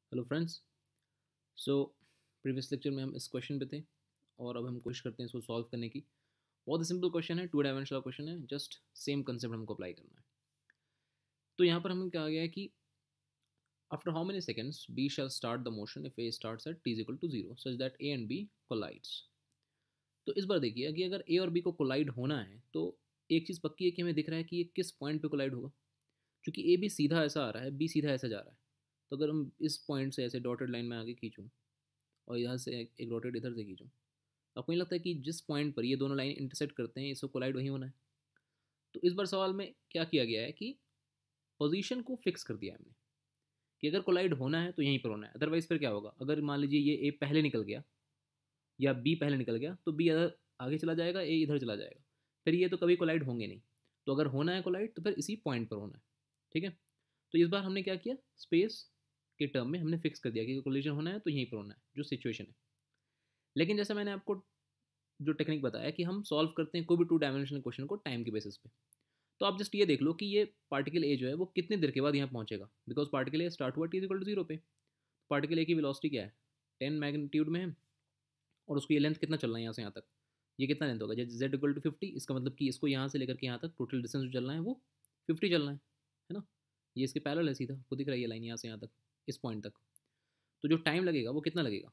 Hello friends. So previous lecture में हम इस क्वेश्चन पे थे और अब हम कोशिश करते हैं इसको सॉल्व करने की। बहुत ही सिंपल क्वेश्चन है, टू डायमेंशनल क्वेश्चन है, जस्ट सेम कंसेप्ट हमको अप्लाई करना है। तो यहाँ पर हमें कहा गया है कि after how many seconds B shall start the motion if A starts at T is equal to zero such that A and B collides. तो इस बार देखिए कि अगर ए और बी को कोलाइड होना है तो एक चीज़ पक्की है कि हमें दिख रहा है कि ये किस पॉइंट पे कोलाइड होगा। क्योंकि ए भी सीधा ऐसा आ रहा है, बी सीधा ऐसा जा रहा है। तो अगर हम इस पॉइंट से ऐसे डॉटेड लाइन में आगे खींचूँ और यहाँ से एक डॉटेड इधर से खींचूँ, आपको नहीं लगता है कि जिस पॉइंट पर ये दोनों लाइन इंटरसेक्ट करते हैं इसको कोलाइड वहीं होना है। तो इस बार सवाल में क्या किया गया है कि पोजीशन को फिक्स कर दिया है हमने कि अगर कोलाइड होना है तो यहीं पर होना है, अदरवाइज फिर क्या होगा। अगर मान लीजिए ये ए पहले निकल गया या बी पहले निकल गया तो बी आगे चला जाएगा, ए इधर चला जाएगा, फिर ये तो कभी कोलाइड होंगे नहीं। तो अगर होना है कोलाइड तो फिर इसी पॉइंट पर होना है। ठीक है, तो इस बार हमने क्या किया, स्पेस के टर्म में हमने फिक्स कर दिया कि कोलिजन होना है तो यहीं पर होना है जो सिचुएशन है। लेकिन जैसे मैंने आपको जो टेक्निक बताया कि हम सॉल्व करते हैं कोई भी टू डायमेंशनल क्वेश्चन को टाइम के बेसिस पे। तो आप जस्ट ये देख लो कि ये पार्टिकल ए जो है वो कितनी देर के बाद यहाँ पहुँचेगा, बिकॉज पार्टिकल ए स्टार्ट हुआ टी इक्वल टू जीरो पे। पार्टिकल ए की वेलोसिटी क्या है, 10 मैग्नीट्यूड में है, और उसको ये लेंथ कितना चलना है यहाँ से यहाँ तक, ये कितना लेंथ होगा, जैसे जेड इक्वल टू 50। इसका मतलब कि इसको यहाँ से लेकर के यहाँ तक टोटल डिस्टेंस जो चलना है वो 50 चलना है ना। ये इसके पैरेलल है, सीधा आपको दिख रहा है ये लाइन यहाँ से यहाँ तक, इस पॉइंट तक। तो जो टाइम लगेगा वो कितना लगेगा,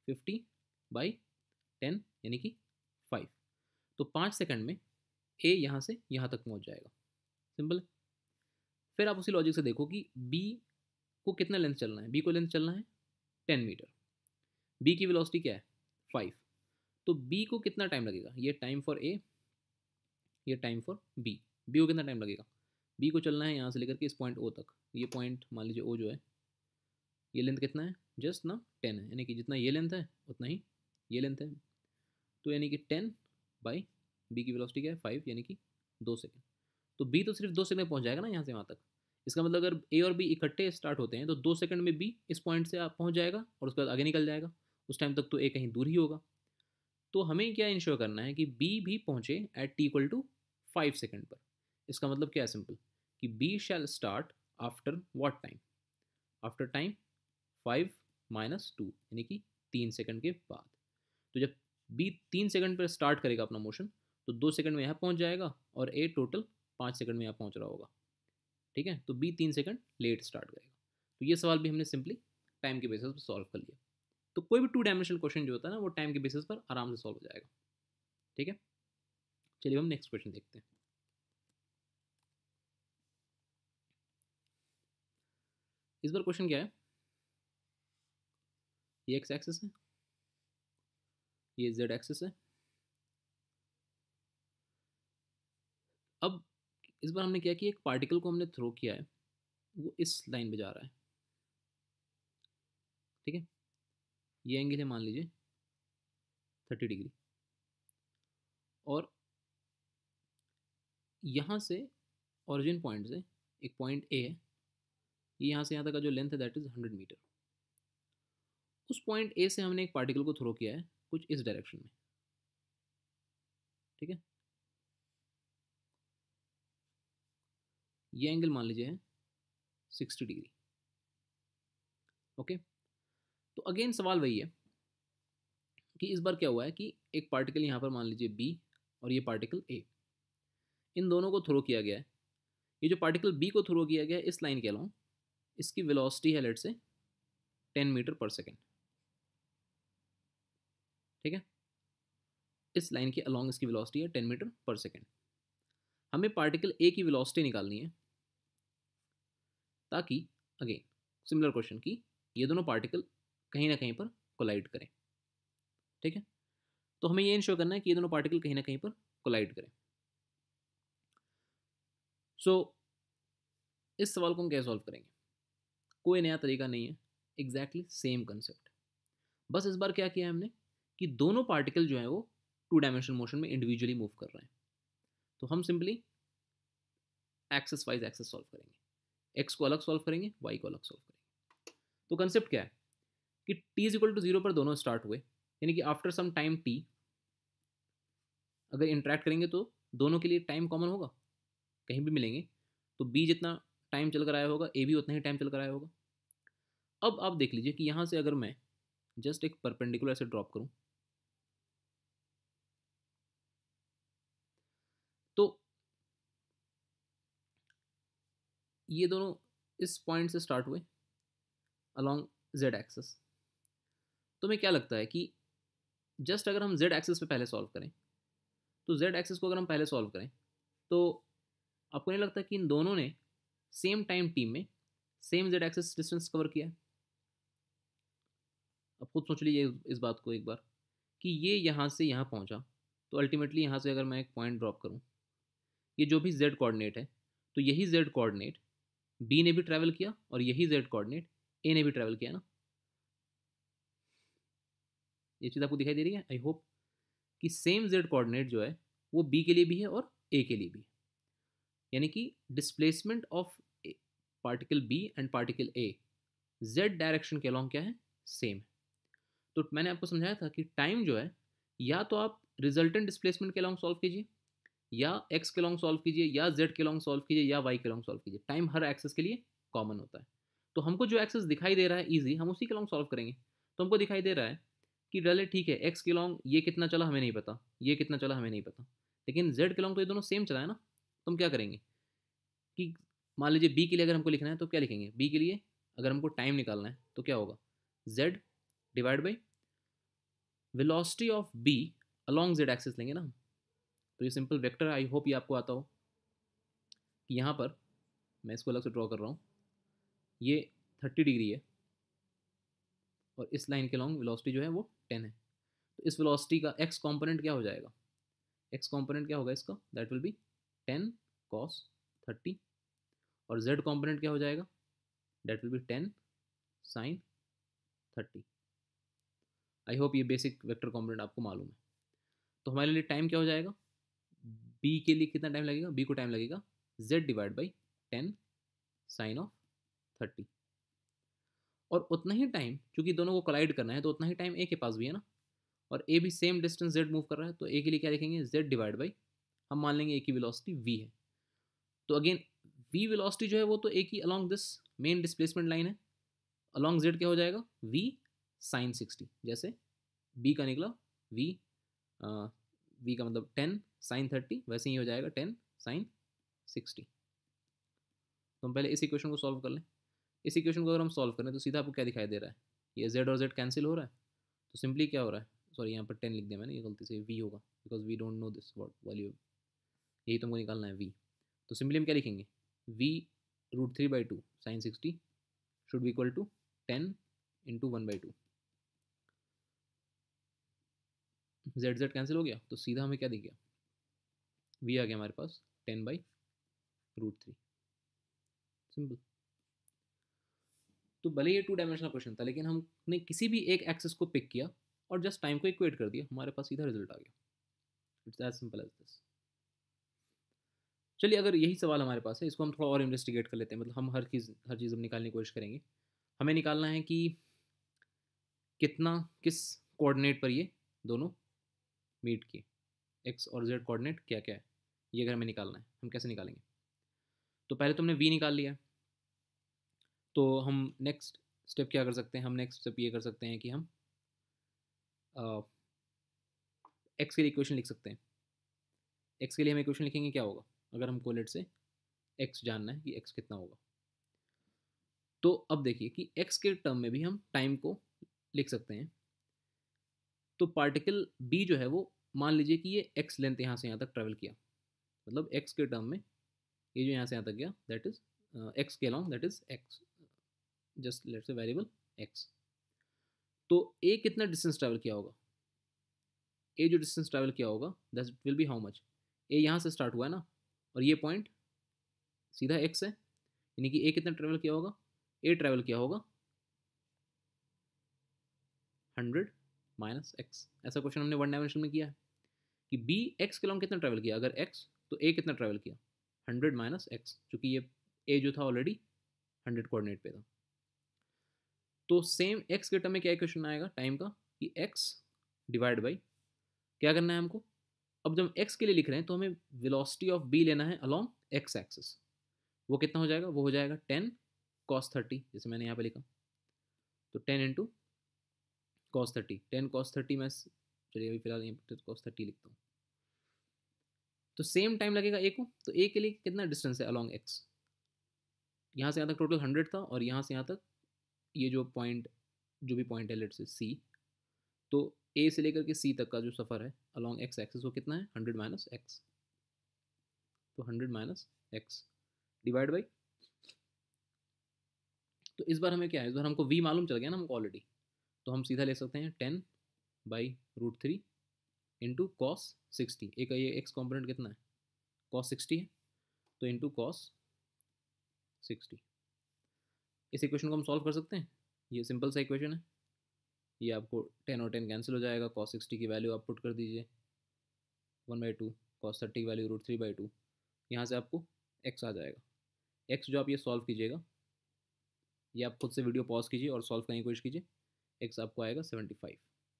50/10 यानी कि 5। तो 5 सेकंड में ए यहाँ से यहाँ तक पहुँच जाएगा, सिंपल। फिर आप उसी लॉजिक से देखो कि बी को कितना लेंथ चलना है, बी को लेंथ चलना है 10 मीटर, बी की वेलोसिटी क्या है 5। तो बी को कितना टाइम लगेगा, ये टाइम फॉर ए, ये टाइम फॉर बी। बी को कितना टाइम लगेगा, बी को चलना है यहाँ से लेकर के इस पॉइंट ओ तक। ये पॉइंट मान लीजिए ओ जो है, ये लेंथ कितना है, जस्ट ना 10 है, यानी कि जितना ये लेंथ है उतना ही ये लेंथ है। तो यानी कि 10 बाई बी की वेलोसिटी क्या है 5, यानी कि 2 सेकेंड। तो बी तो सिर्फ 2 सेकंड में पहुंच जाएगा ना यहाँ से वहाँ तक। इसका मतलब अगर ए और बी इकट्ठे स्टार्ट होते हैं तो 2 सेकंड में बी इस पॉइंट से आप पहुँच जाएगा और उसके बाद आगे निकल जाएगा। उस टाइम तक तो ए कहीं दूर ही होगा। तो हमें क्या इंश्योर करना है कि बी भी पहुँचे at T equal to 5 second पर। इसका मतलब क्या है, सिंपल, कि B shall start after what time, after time 5 - 2 यानी कि 3 सेकंड के बाद। तो जब बी 3 सेकंड पर स्टार्ट करेगा अपना मोशन तो 2 सेकंड में यहाँ पहुँच जाएगा और ए टोटल 5 सेकंड में यहाँ पहुँच रहा होगा। ठीक है, तो बी 3 सेकंड लेट स्टार्ट करेगा। तो ये सवाल भी हमने सिंपली टाइम के बेसिस पर सॉल्व कर लिया। तो कोई भी टू डायमेंशनल क्वेश्चन जो होता है ना वो टाइम के बेसिस पर आराम से सॉल्व हो जाएगा। ठीक है, चलिए हम नेक्स्ट क्वेश्चन देखते हैं। इस बार क्वेश्चन क्या है, ये एक्स एक्सिस है, ये जेड एक्सिस है। अब इस बार हमने क्या किया, एक पार्टिकल को हमने थ्रो किया है, वो इस लाइन पे जा रहा है। ठीक है, ये एंगल है मान लीजिए 30 डिग्री, और यहाँ से ओरिजिन पॉइंट से एक पॉइंट ए है, ये यहाँ से यहाँ तक का जो लेंथ है दैट इज 100 मीटर। उस पॉइंट ए से हमने एक पार्टिकल को थ्रो किया है कुछ इस डायरेक्शन में। ठीक है, ये एंगल मान लीजिए है 60 डिग्री। ओके, तो अगेन सवाल वही है कि इस बार क्या हुआ है कि एक पार्टिकल यहाँ पर मान लीजिए बी और ये पार्टिकल ए, इन दोनों को थ्रो किया गया है। ये जो पार्टिकल बी को थ्रो किया गया है इस लाइन के अलाउंग, इसकी वेलोसिटी है लेट से 10 मीटर पर सेकेंड। ठीक है, इस लाइन के अलोंग इसकी वेलोसिटी है 10 मीटर पर सेकेंड। हमें पार्टिकल ए की वेलोसिटी निकालनी है ताकि अगेन सिमिलर क्वेश्चन की ये दोनों पार्टिकल कहीं ना कहीं पर कोलाइड करें। ठीक है, तो हमें ये इंश्योर करना है कि ये दोनों पार्टिकल कहीं ना कहीं पर कोलाइड करें। सो इस सवाल को हम कैसे सॉल्व करेंगे, कोई नया तरीका नहीं है, एग्जैक्टली सेम कंसेप्ट। बस इस बार क्या किया है हमने कि दोनों पार्टिकल जो है वो टू डायमेंशनल मोशन में इंडिविजुअली मूव कर रहे हैं। तो हम simply axes wise axes solve करेंगे, एक्स को अलग सॉल्व करेंगे, वाई को अलग सॉल्व करेंगे। तो कंसेप्ट क्या है कि T is equal to zero पर दोनों स्टार्ट हुए, यानी कि आफ्टर सम टाइम टी अगर इंटरेक्ट करेंगे तो दोनों के लिए टाइम कॉमन होगा, कहीं भी मिलेंगे तो बी जितना टाइम चल कर आया होगा ए भी उतना ही टाइम चल कर आया होगा। अब आप देख लीजिए कि यहाँ से अगर मैं जस्ट एक परपेंडिकुलर से ड्रॉप करूँ तो ये दोनों इस पॉइंट से स्टार्ट हुए अलॉन्ग जेड एक्सिस। तो मैं क्या लगता है कि जस्ट अगर हम जेड एक्सिस पे पहले सॉल्व करें, तो जेड एक्सिस को अगर हम पहले सॉल्व करें तो आपको नहीं लगता कि इन दोनों ने सेम टाइम टीम में same Z axis distance cover किया है? अब खुद सोच लीजिए इस बात को एक बार कि ये यहाँ से यहाँ पहुँचा, तो अल्टीमेटली यहाँ से अगर मैं एक पॉइंट ड्रॉप करूँ, ये जो भी जेड कोऑर्डिनेट है, तो यही जेड कोऑर्डिनेट बी ने भी ट्रैवल किया और यही जेड कोऑर्डिनेट ए ने भी ट्रैवल किया ना। ये चीज़ आपको दिखाई दे रही है आई होप, कि सेम जेड कोऑर्डिनेट जो है वो बी के लिए भी है और ए के लिए भी है, यानी कि displacement of particle B and particle A Z direction के अलॉन्ग क्या है, सेम है। तो मैंने आपको समझाया था कि टाइम जो है या तो आप रिजल्टेंट डिस्प्लेसमेंट के अलॉन्ग सॉल्व कीजिए, या एक्स के लॉन्ग सॉल्व कीजिए, या जेड के लॉन्ग सॉल्व कीजिए, या वाई के लॉन्ग सॉल्व कीजिए। टाइम हर एक्सेस के लिए कॉमन होता है। तो हमको जो एक्सेस दिखाई दे रहा है ईजी, हम उसी के लॉन्ग सॉल्व करेंगे। तो हमको दिखाई दे रहा है कि डले ठीक है, एक्स के लॉन्ग ये कितना चला हमें नहीं पता, ये कितना चला हमें नहीं पता, लेकिन जेड के लॉन्ग तो ये दोनों सेम चला है ना। तो हम क्या करेंगे कि मान लीजिए बी के लिए अगर हमको लिखना है तो क्या लिखेंगे, बी के लिए अगर हमको टाइम निकालना है तो क्या होगा, Z divide by velocity of B along Z axis लेंगे ना। तो ये सिंपल वेक्टर, आई होप ये आपको आता हो कि यहाँ पर मैं इसको अलग से ड्रॉ कर रहा हूँ, ये 30 डिग्री है और इस लाइन के लॉन्ग वेलोसिटी जो है वो 10 है। तो इस वेलोसिटी का एक्स कॉम्पोनेंट क्या हो जाएगा, एक्स कॉम्पोनेंट क्या होगा इसका, दैट विल बी 10 cos 30, और जेड कॉम्पोनेंट क्या हो जाएगा, that will be 10 sin 30। I hope ये बेसिक वेक्टर कॉम्पोनेंट आपको मालूम है। तो हमारे लिए टाइम क्या हो जाएगा, बी के लिए कितना टाइम लगेगा, बी को टाइम लगेगा Z divide by 10 sine of 30, और उतना ही टाइम चूंकि दोनों को कोलाइड करना है तो उतना ही टाइम ए के पास भी है ना, और ए भी सेम डिस्टेंस जेड मूव कर रहा है, तो ए के लिए क्या लिखेंगे, जेड डिवाइड बाई, हम मान लेंगे ए की वेलोसिटी वी है। तो अगेन वी वेलोसिटी जो है वो तो ए की along this main displacement line है, अलॉन्ग जेड क्या हो जाएगा, वी साइन 60, जैसे बी का निकला वी, वी का मतलब 10 साइन 30, वैसे ही हो जाएगा 10 साइन 60। तो हम पहले इस इक्वेशन को सॉल्व कर लें। इस इक्वेशन को अगर हम सॉल्व करें तो सीधा आपको क्या दिखाई दे रहा है, ये जेड और जेड कैंसिल हो रहा है, तो सिंपली क्या हो रहा है, सॉरी यहाँ पर 10 लिख दिया मैंने, ये गलती से वी होगा because we don't know this word value, यही तुमको निकालना है वी। तो सिंपली हम क्या लिखेंगे, V √3/2 sine 60 should be equal to 10 into 1/2, Z Z cancel हो गया, तो सीधा हमें क्या दिख गया, वी आ गया हमारे पास 10/√3, सिंपल। तो भले ये 2 डायमेंशनल क्वेश्चन था, लेकिन हमने किसी भी एक एक्सेस को पिक किया और जस्ट टाइम को इक्वेट कर दिया, हमारे पास सीधा रिजल्ट आ गया। It's as simple as this. चलिए अगर यही सवाल हमारे पास है, इसको हम थोड़ा और इन्वेस्टिगेट कर लेते हैं, मतलब हम हर चीज़ हम निकालने की कोशिश करेंगे। हमें निकालना है कि कितना किस कोऑर्डिनेट पर ये दोनों मीट किए, एक्स और जेड कोऑर्डिनेट क्या क्या है, ये अगर हमें निकालना है, हम कैसे निकालेंगे। तो पहले तो हमने वी निकाल लिया, तो हम नेक्स्ट स्टेप क्या कर सकते हैं, हम नेक्स्ट स्टेप ये कर सकते हैं कि हम एक्स के लिए इक्वेशन लिख सकते हैं। एक्स के लिए हम इक्वेशन लिखेंगे, क्या होगा अगर हमको लेट से एक्स जानना है कि एक्स कितना होगा। तो अब देखिए कि एक्स के टर्म में भी हम टाइम को लिख सकते हैं। तो पार्टिकल बी जो है वो, मान लीजिए कि ये एक्स लेंथ यहाँ से यहाँ तक ट्रेवल किया, मतलब एक्स के टर्म में ये जो यहाँ से यहाँ तक गया, दैट इज एक्स के along, that is X, just let's say variable X. तो ए कितना डिस्टेंस ट्रैवल किया होगा, ए जो डिस्टेंस ट्रैवल किया होगा that will be how much, A यहाँ से स्टार्ट हुआ है ना, और ये पॉइंट सीधा एक्स है, यानी कि ए कितना ट्रैवल किया होगा, ए ट्रैवल किया होगा 100 माइनस एक्स। ऐसा क्वेश्चन हमने 1 डायमेंशन में किया है कि बी एक्स के लॉन्ग कितना ट्रैवल किया, अगर एक्स तो ए कितना ट्रैवल किया 100 माइनस एक्स, चूँकि ये ए जो था ऑलरेडी 100 कोऑर्डिनेट पे था। तो सेम एक्स के टर्म में क्या इक्वेशन आएगा टाइम का, कि एक्स डिवाइड बाई क्या करना है हमको, अब जब एक्स के लिए लिख रहे हैं तो हमें वेलोसिटी ऑफ बी लेना है अलॉन्ग एक्स एक्सिस, वो कितना हो जाएगा, वो हो जाएगा 10 cos 30, जैसे मैंने यहाँ पे लिखा, तो 10 इंटू कॉस 30, 10 कॉस 30 मैं चलिए अभी फिलहाल यहाँ पर कॉस 30 लिखता हूँ। तो सेम टाइम लगेगा ए को, तो ए के लिए कितना डिस्टेंस है अलॉन्ग एक्स, यहाँ से यहाँ तक टोटल 100 था, और यहाँ से यहाँ तक ये जो पॉइंट, जो भी पॉइंट है लेट से सी, तो ए से लेकर के सी तक का जो सफ़र है अलॉन्ग एक्स एक्सिस वो कितना है 100 माइनस एक्स, तो 100 माइनस एक्स डिवाइड बाई, तो इस बार हमें क्या है, इस बार हमको v मालूम चल गया ना हमको ऑलरेडी, तो हम सीधा ले सकते हैं 10/√3 इंटू कॉस 60, एक ये एक्स कॉम्पोनेंट कितना है कॉस 60 है, तो इंटू कॉस 60। इस इक्वेशन को हम सॉल्व कर सकते हैं, ये सिंपल सा इक्वेशन है, ये आपको 10 और 10 कैंसिल हो जाएगा, कॉस 60 की वैल्यू आप पुट कर दीजिए 1/2, कॉस 30 की वैल्यू √3/2, यहाँ से आपको x आ जाएगा। x जो आप ये सॉल्व कीजिएगा, ये आप खुद से वीडियो पॉज कीजिए और सॉल्व करने की कोशिश कीजिए, x आपको आएगा 75,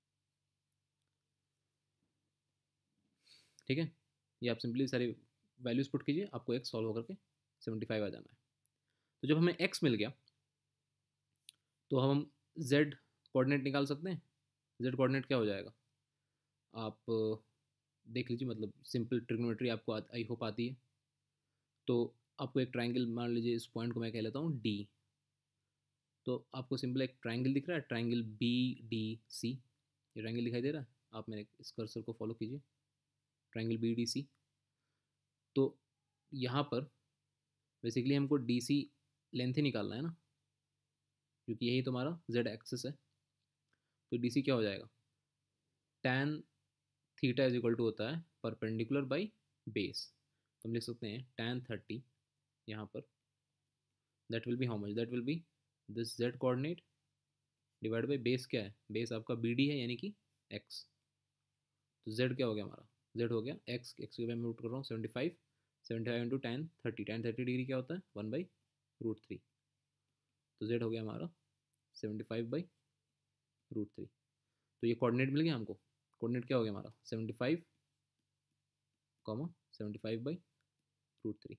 ठीक है। ये आप सिंपली सारी वैल्यूज़ पुट कीजिए, आपको x सॉल्व होकर के 75 आ जाना है। तो जब हमें x मिल गया तो हम z कोऑर्डिनेट निकाल सकते हैं। z कोऑर्डिनेट क्या हो जाएगा, आप देख लीजिए, मतलब सिंपल ट्रिग्नोमेट्री आपको आई होप आती है। तो आपको एक ट्राइंगल, मान लीजिए इस पॉइंट को मैं कह लेता हूँ d, तो आपको सिंपल एक ट्राइंगल दिख रहा है, ट्राइंगल BDC, ये ट्राइंगल दिखाई दे रहा है, आप मेरे इस कर्सर को फॉलो कीजिए, ट्राइंगल BDC। तो यहाँ पर बेसिकली हमको DC लेंथ ही निकालना है ना, क्योंकि यही तुम्हारा z एक्सिस है। तो DC क्या हो जाएगा, tan theta is equal to होता है परपेंडिकुलर बाई बेस, तो हम लिख सकते हैं tan 30 यहाँ पर, that will be how much, that will be this z coordinate divide by base, क्या है बेस आपका BD है यानी कि x, तो z क्या हो गया हमारा, z हो गया x की मैं रूट कर रहा हूँ 75, 75 इंटू tan 30 डिग्री क्या होता है 1/√3, तो z हो गया हमारा 75/√3। तो ये कोऑर्डिनेट मिल गया हमको, कोऑर्डिनेट क्या हो गया हमारा 75, 75/√3।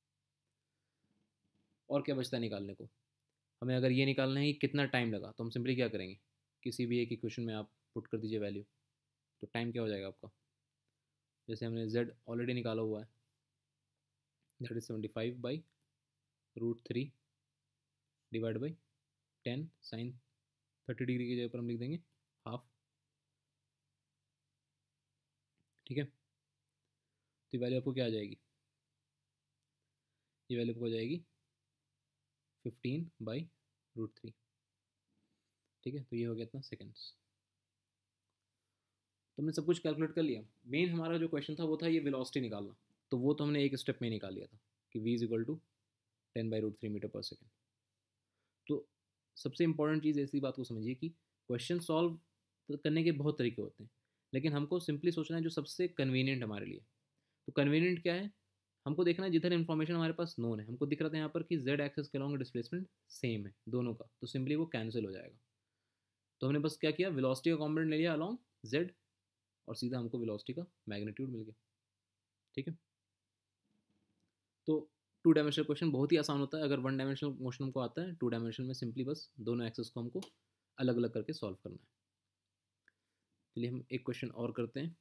और क्या बचता है निकालने को, हमें अगर ये निकालना है कि कितना टाइम लगा, तो हम सिंपली क्या करेंगे, किसी भी एक इक्वेशन में आप पुट कर दीजिए वैल्यू, तो टाइम क्या हो जाएगा आपका, जैसे हमने z ऑलरेडी निकाला हुआ है, that is 75/√3 divide by 10 sin 30 degree की जगह पर हम लिख देंगे हाफ, ठीक है। तो ये वैल्यू आपको क्या आ जाएगी, ये वैल्यू आपको हो जाएगी 15/√3, ठीक है। तो ये हो गया इतना सेकेंड्स। तो हमने सब कुछ कैलकुलेट कर लिया, मेन हमारा जो क्वेश्चन था वो था ये वेलोसिटी निकालना, तो वो तो हमने एक स्टेप में निकाल लिया था कि v is equal to 10/√3 metre per second. तो सबसे इंपॉर्टेंट चीज़ ऐसी बात को समझिए कि क्वेश्चन सॉल्व करने के बहुत तरीके होते हैं, लेकिन हमको सिंपली सोचना है जो सबसे कन्वीनियंट हमारे लिए। तो कन्वीनियंट क्या है, हमको देखना है जिधर इन्फॉर्मेशन हमारे पास नोन है, हमको दिख रहा था यहाँ पर कि z एक्सिस के अलॉन्ग डिस्प्लेसमेंट सेम है दोनों का, तो सिंपली वो कैंसिल हो जाएगा। तो हमने बस क्या किया, वेलोसिटी का कॉम्पोनेंट ले लिया अलॉन्ग z, और सीधा हमको वेलोसिटी का मैग्नीट्यूड मिल गया, ठीक है। तो 2 डायमेंशनल क्वेश्चन बहुत ही आसान होता है, अगर 1 डायमेंशनल मोशन हमको आता है 2 डायमेंशन में सिंपली बस दोनों एक्सेस को हमको अलग अलग करके सॉल्व करना है। चलिए हम एक क्वेश्चन और करते हैं।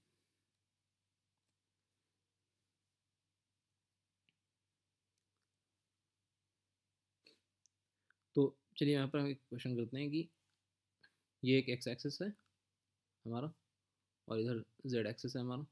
तो चलिए यहाँ पर हम एक क्वेश्चन करते हैं कि ये एक एक्स एक्सिस है हमारा और इधर जेड एक्सिस है हमारा।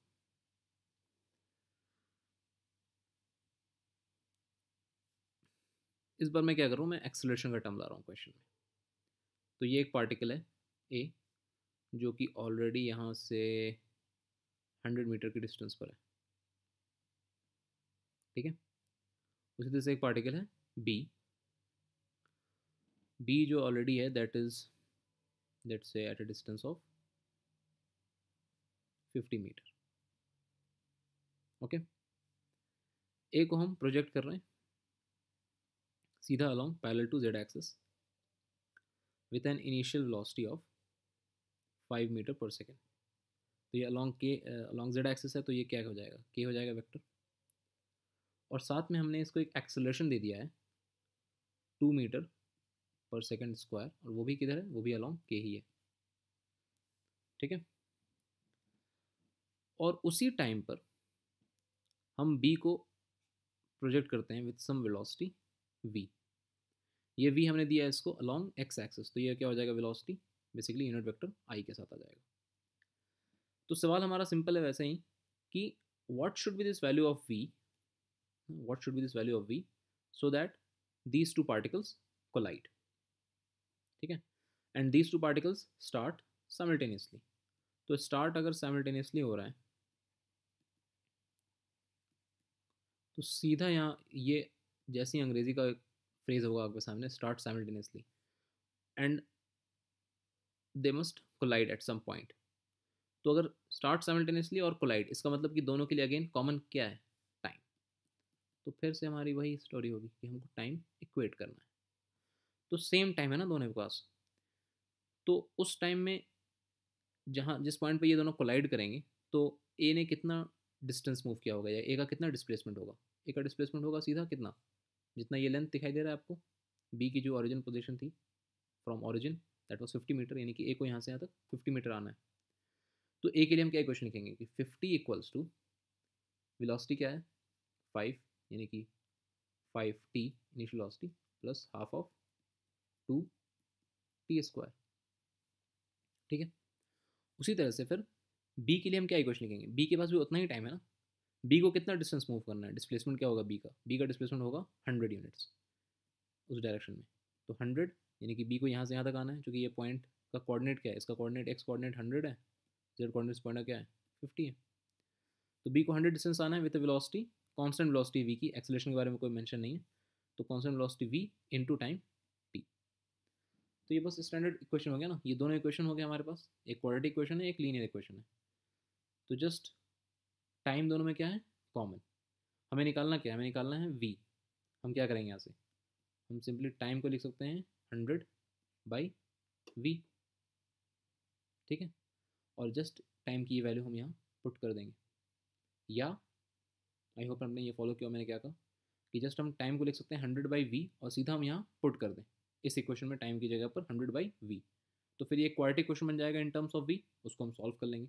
इस बार मैं क्या कर रहा हूँ, मैं एक्सेलरेशन का टर्म ला रहा हूँ क्वेश्चन में। तो ये एक पार्टिकल है ए, जो कि ऑलरेडी यहाँ से 100 मीटर की डिस्टेंस पर है, ठीक है। उसी तरह से एक पार्टिकल है बी, बी जो ऑलरेडी है that is let's say at a distance of 50 metre, okay. A को हम प्रोजेक्ट कर रहे हैं सीधा along parallel to Z axis with an initial velocity of 5 metre per second. तो ये अलॉन्ग जेड एक्सिस है, तो ये क्या हो जाएगा, के हो जाएगा वेक्टर, और साथ में हमने इसको एक एक्सेलरेशन दे दिया है 2 मीटर पर सेकंड स्क्वायर, और वो भी किधर है, वो भी अलॉन्ग के ही है, ठीक है। और उसी टाइम पर हम बी को प्रोजेक्ट करते हैं विथ सम वेलोसिटी वी। ये वी हमने दिया है इसको अलॉन्ग एक्स एक्सिस, तो ये क्या हो जाएगा, velocity basically unit vector I के साथ आ जाएगा। तो सवाल हमारा सिंपल है वैसे ही कि what should be this value of V, what should be this value of V so that these two particles collide, ठीक है, and these two particles start simultaneously. तो स्टार्ट अगर साइमल्टेनियसली हो रहा है तो सीधा यहाँ ये जैसे ही अंग्रेजी का फ्रेज होगा आपके सामने, start simultaneously and they must collide at some point. तो अगर स्टार्ट साइमल्टेनियसली और कोलाइड, इसका मतलब कि दोनों के लिए अगेन कॉमन क्या है, टाइम। तो फिर से हमारी वही स्टोरी होगी कि हमको टाइम इक्वेट करना है। तो सेम टाइम है ना दोनों के पास, तो उस टाइम में जहाँ जिस पॉइंट पे ये दोनों कोलाइड करेंगे तो ए ने कितना डिस्टेंस मूव किया होगा या ए का कितना डिस्प्लेसमेंट होगा, ए का डिस्प्लेसमेंट होगा सीधा कितना, जितना ये लेंथ दिखाई दे रहा है आपको, बी की जो ओरिजिन पोजीशन थी from origin that was 50 metre, यानी कि ए को यहाँ से यहाँ तक 50 मीटर आना है। तो ए के लिए हम क्या इक्वेशन लिखेंगे कि 50 इक्वल्स टू वेलोसिटी क्या है 5, यानी कि 5t initial velocity plus half of 2t², ठीक है। उसी तरह से फिर बी के लिए हम क्या इक्वेशन लिखेंगे, बी के पास भी उतना ही टाइम है ना, बी को कितना डिस्टेंस मूव करना है, डिस्प्लेसमेंट क्या होगा बी का डिस्प्लेसमेंट होगा 100 यूनिट्स उस डायरेक्शन में। तो 100 यानी कि बी को यहाँ से यहाँ तक आना है, क्योंकि ये पॉइंट का कोऑर्डिनेट क्या है, इसका कोऑर्डिनेट एक्स कोऑर्डिनेट 100 है, जेड कोऑर्डिनेट पॉइंट का क्या है 50 है। तो बी को 100 डिस्टेंस आना है with velocity, constant velocity V की, एक्सेलरेशन के बारे में कोई मेंशन नहीं है, तो constant velocity V into time T. तो ये बस स्टैंडर्ड इक्वेशन हो गया ना, ये दोनों इक्वेशन हो गया हमारे पास, एक क्वाड्रेटिक इक्वेशन है, एक लीनियर इक्वेशन है। तो जस्ट टाइम दोनों में क्या है कॉमन, हमें निकालना क्या है, हमें निकालना है वी। हम क्या करेंगे यहाँ से, हम सिंपली टाइम को लिख सकते हैं 100/v, ठीक है, और जस्ट टाइम की वैल्यू हम यहाँ पुट कर देंगे। या आई होप हमने ये फॉलो किया, मैंने क्या कहा कि जस्ट हम टाइम को लिख सकते हैं 100/v और सीधा हम यहाँ पुट कर दें इस इक्वेशन में टाइम की जगह पर 100/v। तो फिर ये क्वाड्रेटिक क्वेश्चन बन जाएगा इन टर्म्स ऑफ v, उसको हम सॉल्व कर लेंगे।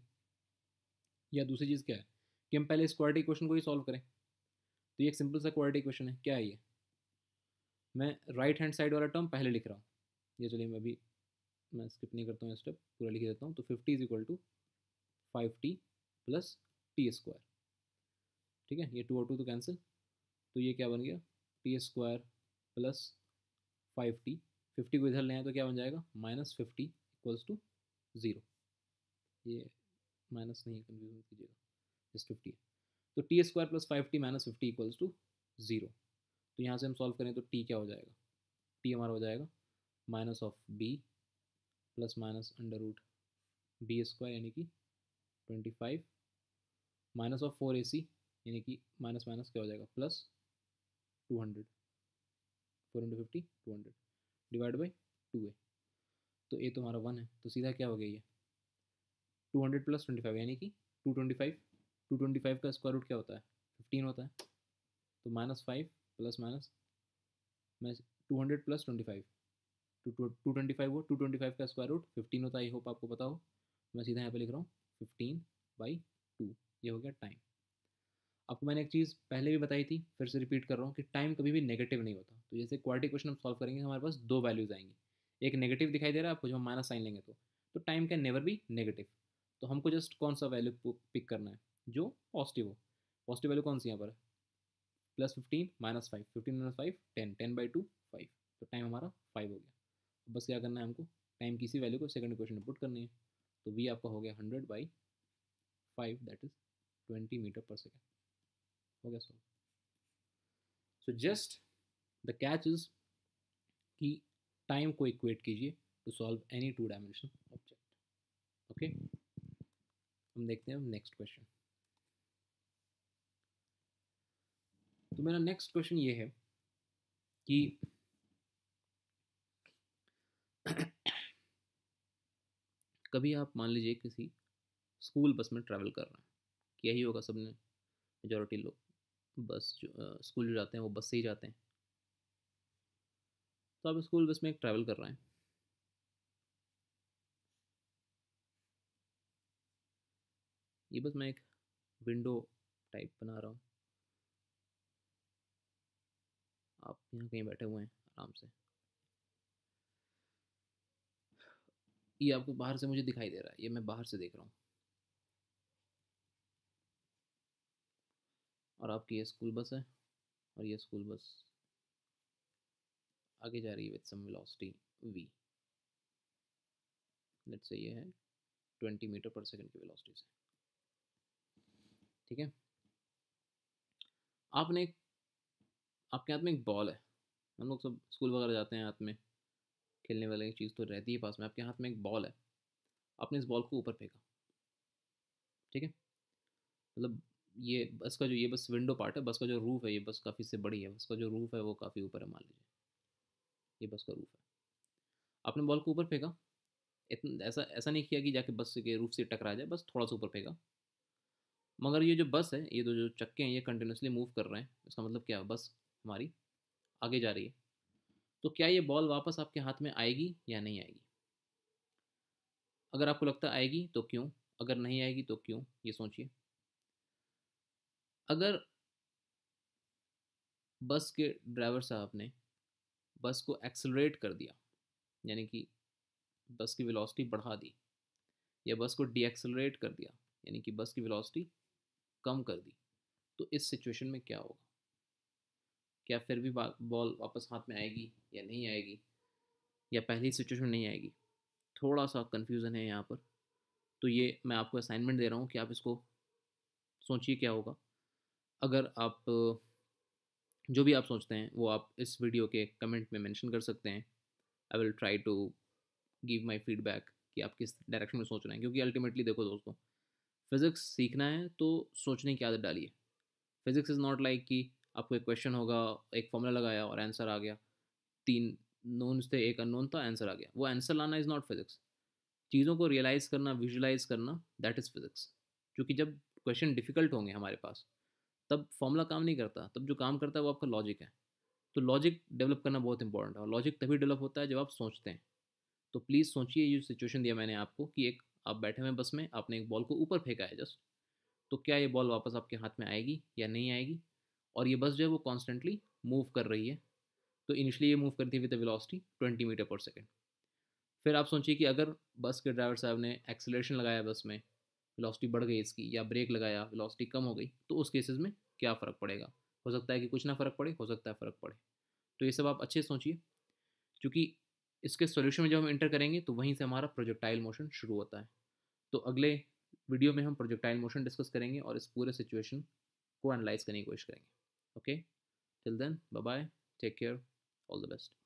या दूसरी चीज़ क्या है कि हम पहले इस क्वाड्रेटिक क्वेश्चन को ही सॉल्व करें। तो ये एक सिंपल सा क्वाड्रेटिक क्वेश्चन है, क्या है ये, मैं राइट हैंड साइड वाला टर्म पहले लिख रहा हूँ, ये चलिए मैं स्किप नहीं करता हूँ, स्टेप पूरा लिख देता हूँ। तो 50 is equal to 5t plus t², ठीक है, ये 2 और 2 तो कैंसिल, तो ये क्या बन गया t² प्लस 5t, 50 को इधर ले आए तो क्या बन जाएगा -50 इक्वल्स टू 0, ये माइनस नहीं कन्फ्यूजन कीजिएगा, जस्ट 50 है। तो t² plus 5t minus 50 equals to 0। तो यहाँ से हम सॉल्व करें तो t क्या हो जाएगा, t हमारा हो जाएगा minus of b plus minus √b² यानी कि 25 माइनस ऑफ 4ac यानी कि माइनस माइनस क्या हो जाएगा प्लस 200, 4 × 50 200 डिवाइड बाई 2a। तो a तो हमारा 1 है, तो सीधा क्या हो गया ये 200 प्लस 25 यानी कि 225, 225 का स्क्वायर रूट क्या होता है 15 होता है। तो -5 प्लस माइनस मैं 200 प्लस 25 225 हो, 225 का स्क्वायर रूट 15 होता है, आई होप आपको पता हो। मैं सीधा यहाँ पे लिख रहा हूँ 15/2, ये हो गया टाइम। आपको मैंने एक चीज़ पहले भी बताई थी, फिर से रिपीट कर रहा हूँ कि टाइम कभी भी नेगेटिव नहीं होता। तो जैसे क्वाड्रेटिक क्वेश्चन हम सॉल्व करेंगे, हमारे पास दो वैल्यूज आएंगी, एक नेगेटिव दिखाई दे रहा है आपको, जो हम माइनस साइन लेंगे तो time can never be negative. तो हमको जस्ट कौन सा वैल्यू पिक करना है जो पॉजिटिव हो। पॉजिटिव वैल्यू कौन सी यहाँ पर, +15 -5, 15 - 5 10, 10/2 5, तो टाइम हमारा 5 हो गया। बस क्या करना है हमको, टाइम किसी वैल्यू को सेकंड इक्वेशन में पुट करनी है। तो वी आपका हो गया 100/5 that is 20 metre per second, हो गया solve. So just the catch is कि टाइम को इक्वेट कीजिए to solve any 2 dimensional object. Okay, हम देखते हैं नेक्स्ट क्वेश्चन। तो मेरा नेक्स्ट क्वेश्चन ये है कि कभी आप मान लीजिए किसी स्कूल बस में ट्रैवल कर रहे हैं, यही होगा सबने, मेजॉरिटी लोग बस जो स्कूल जो जाते हैं वो बस से ही जाते हैं। तो आप स्कूल बस में एक ट्रैवल कर रहे हैं, ये बस मैं एक विंडो टाइप बना रहा हूँ, आप यहाँ कहीं बैठे हुए हैं आराम से, ये आपको बाहर से मुझे दिखाई दे रहा है, ये मैं बाहर से देख रहा हूँ, और आपकी ये स्कूल बस है, और ये स्कूल बस आगे जा रही है with some velocity v, let's say ये है 20 मीटर पर सेकंड की वेलोसिटी से, ठीक है। आपने आपके हाथ में एक बॉल है, हम लोग सब स्कूल वगैरह जाते हैं, हाथ में खेलने वाली चीज़ तो रहती है पास में, आपके हाथ में एक बॉल है, आपने इस बॉल को ऊपर फेंका, ठीक है। मतलब ये बस का जो ये बस विंडो पार्ट है, बस का जो रूफ है, ये बस काफ़ी से बड़ी है, बस का जो रूफ है वो काफ़ी ऊपर है, मान लीजिए ये बस का रूफ है, आपने बॉल को ऊपर फेंका, इतना ऐसा ऐसा नहीं किया कि जाके बस के रूफ से टकरा जाए, बस थोड़ा सा ऊपर फेंका, मगर ये जो बस है, ये जो चक्के हैं ये कंटिन्यूसली मूव कर रहे हैं, इसका मतलब क्या है, बस हमारी आगे जा रही है, तो क्या ये बॉल वापस आपके हाथ में आएगी या नहीं आएगी? अगर आपको लगता है आएगी तो क्यों, अगर नहीं आएगी तो क्यों, ये सोचिए। अगर बस के ड्राइवर साहब ने बस को एक्सेलरेट कर दिया, यानी कि बस की वेलोसिटी बढ़ा दी, या बस को डी एक्सेलरेट कर दिया, यानी कि बस की वेलोसिटी कम कर दी, तो इस सिचुएशन में क्या होगा? क्या फिर भी बॉल वापस हाथ में आएगी या नहीं आएगी, या पहली सिचुएशन में नहीं आएगी? थोड़ा सा कन्फ्यूज़न है यहाँ पर, तो ये मैं आपको असाइनमेंट दे रहा हूँ कि आप इसको सोचिए क्या होगा। अगर आप जो भी आप सोचते हैं वो आप इस वीडियो के कमेंट में मेंशन कर सकते हैं, I will try to give my feedback कि आप किस डायरेक्शन में सोच रहे हैं, क्योंकि अल्टीमेटली देखो दोस्तों, फिज़िक्स सीखना है तो सोचने की आदत डालिए। फिज़िक्स इज़ नॉट लाइक कि आपको एक क्वेश्चन होगा, एक फॉर्मूला लगाया और आंसर आ गया, तीन नोन्स थे एक अननोन था, आंसर आ गया, वो आंसर लाना इज़ नॉट फिज़िक्स। चीज़ों को रियलाइज़ करना, विजुलाइज करना, दैट इज़ फिज़िक्स। क्योंकि जब क्वेश्चन डिफ़िकल्ट होंगे हमारे पास, तब फॉर्मूला काम नहीं करता, तब जो काम करता है वो आपका लॉजिक है। तो लॉजिक डेवलप करना बहुत इंपॉर्टेंट है, और लॉजिक तभी डेवलप होता है जब आप सोचते हैं। तो प्लीज़ सोचिए, ये सिचुएशन दिया मैंने आपको कि एक आप बैठे हुए बस में, आपने एक बॉल को ऊपर फेंका है जस्ट, तो क्या ये बॉल वापस आपके हाथ में आएगी या नहीं आएगी? और ये बस जो है वो कॉन्स्टेंटली मूव कर रही है, तो इनिशियली ये मूव करती है with velocity 20 metre per second. फिर आप सोचिए कि अगर बस के ड्राइवर साहब ने एक्सेलरेशन लगाया, बस में वेलोसिटी बढ़ गई इसकी, या ब्रेक लगाया वेलोसिटी कम हो गई, तो उस केसेस में क्या फ़र्क पड़ेगा? हो सकता है कि कुछ ना फ़र्क पड़े, हो सकता है फ़र्क पड़े। तो ये सब आप अच्छे से सोचिए, क्योंकि इसके सॉल्यूशन में जब हम इंटर करेंगे तो वहीं से हमारा प्रोजेक्टाइल मोशन शुरू होता है। तो अगले वीडियो में हम प्रोजेक्टाइल मोशन डिस्कस करेंगे और इस पूरे सिचुएशन को एनालाइज करने की कोशिश करेंगे। Okay, till then bye bye, take care, all the best.